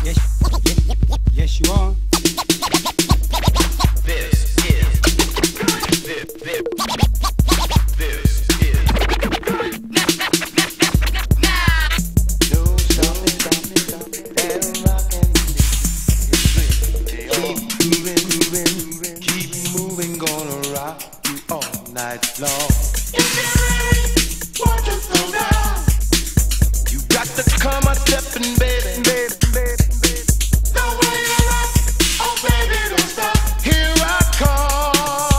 Yes, you are. This is. No stopping and rocking. Keep moving, gonna rock you all night long. You got to come a stepping, baby, baby, baby. Here I come.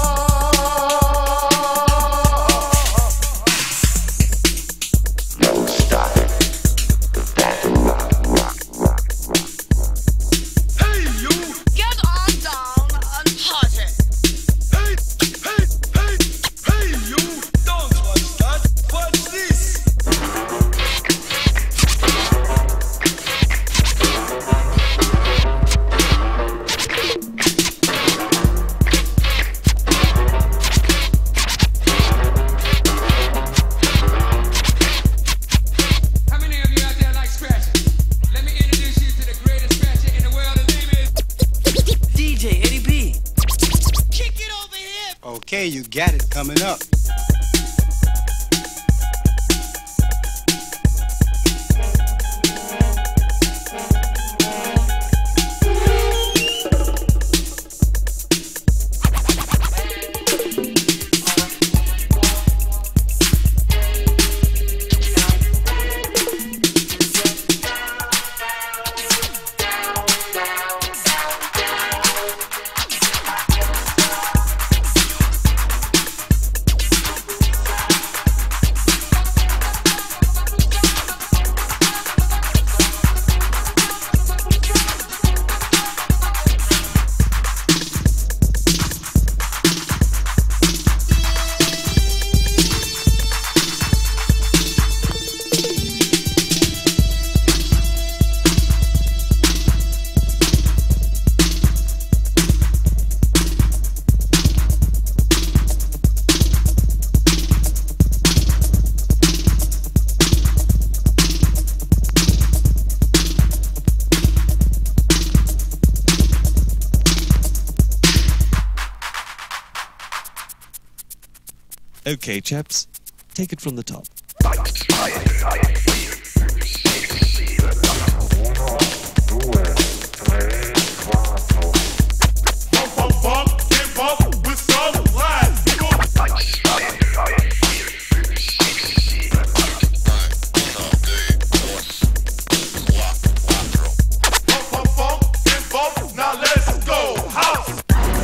No stopping. That rock. Hey, you! Get on down and party. Hey, you! Don't watch that. Watch this. How many of you out there like scratching? Let me introduce you to the greatest scratcher in the world. His name is DJ A.D.E. Kick it over here. Okay, you got it coming up. Okay, chaps, take it from the top. Now let's go. House.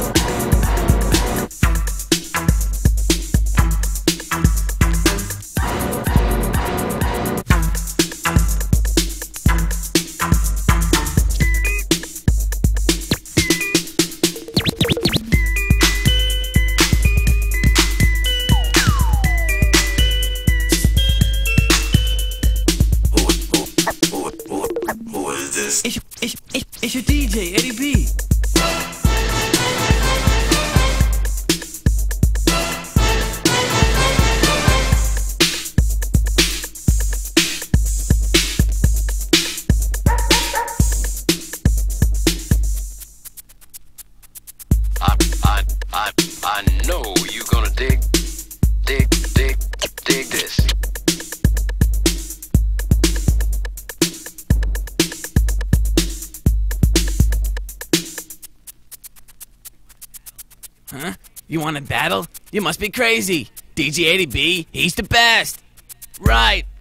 Who is this? It's your DJ A.D.E. I know you're gonna dig this. Huh? You want a battle? You must be crazy. DJ A.D.E, he's the best. Right.